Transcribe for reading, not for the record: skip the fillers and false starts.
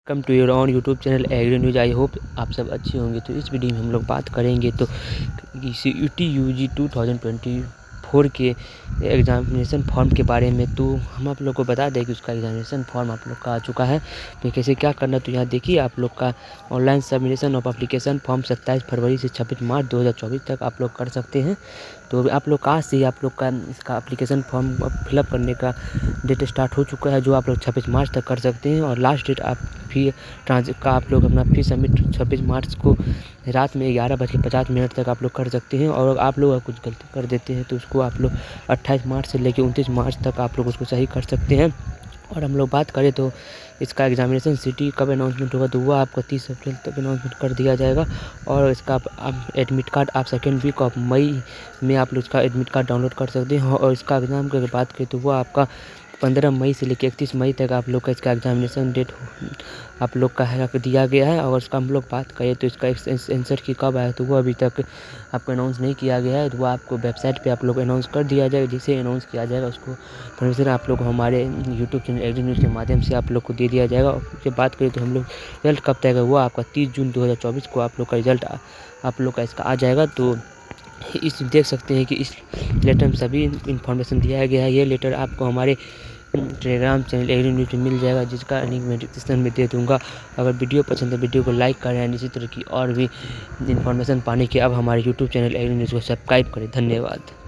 Welcome to your on YouTube channel Agri News. I hope आप सब अच्छे होंगे। तो इस वीडियो में हम लोग बात करेंगे तो CUET UG 2024 के एग्ज़ामिनेशन फॉर्म के बारे में। तो हम आप लोग को बता दें कि उसका एग्ज़ामिनेशन फॉर्म आप लोग का आ चुका है। तो कैसे क्या करना, तो यहाँ देखिए आप लोग का online submission of application form 27 फरवरी से 26 मार्च 2024 तक आप लोग कर सकते हैं। तो आप लोग आज से ही आप लोग का इसका एप्लीकेशन फॉर्म फिलअप करने का डेट स्टार्ट हो चुका है, जो आप लोग 26 मार्च तक कर सकते हैं। और लास्ट डेट आप लोग अपना फी सबमिट 26 मार्च को रात में 11:50 तक आप लोग कर सकते हैं। और आप लोग कुछ गलती कर देते हैं तो उसको आप लोग 28 मार्च से लेकर 29 मार्च तक आप लोग उसको सही कर सकते हैं। और हम लोग बात करें तो इसका एग्ज़ामिनेशन सिटी कब अनाउंसमेंट होगा, तो वह आपको 30 अप्रैल तक अनाउंसमेंट कर दिया जाएगा। और इसका एडमिट कार्ड आप सेकेंड वीक ऑफ मई में आप लोग इसका एडमिट कार्ड डाउनलोड कर सकते हैं। और इसका एग्ज़ाम की अगर बात करें तो वो आपका 15 मई से लेकर 31 मई तक आप लोग का इसका एग्ज़ामिनेशन डेट आप लोग का है दिया गया है। और इसका हम लोग बात करें तो इसका आंसर की कब आया, तो वो अभी तक आपको अनाउंस नहीं किया गया है। तो वो आपको वेबसाइट पे आप लोग अनाउंस कर दिया जाएगा। जिसे अनाउंस किया जाएगा उसको इन्फॉर्मेशन आप लोग हमारे यूट्यूब चैनल एग्री न्यूज़ के माध्यम से आप लोग को दे दिया जाएगा। और उसके बात करें तो हम लोग रिजल्ट कब तक है, वो आपका 30 जून 2024 को आप लोग का रिजल्ट आप लोग का इसका आ जाएगा। तो इस देख सकते हैं कि इस लेटर में सभी इन्फॉर्मेशन दिया गया है। ये लेटर आपको हमारे टेलीग्राम चैनल एग्री न्यूज़ में मिल जाएगा, जिसका लिंक मैं डिस्क्रिप्शन में दे दूँगा। अगर वीडियो पसंद है वीडियो को लाइक करें। इसी तरह की और भी इन्फॉर्मेशन पाने के अब हमारे यूट्यूब चैनल एग्री न्यूज़ को सब्सक्राइब करें। धन्यवाद।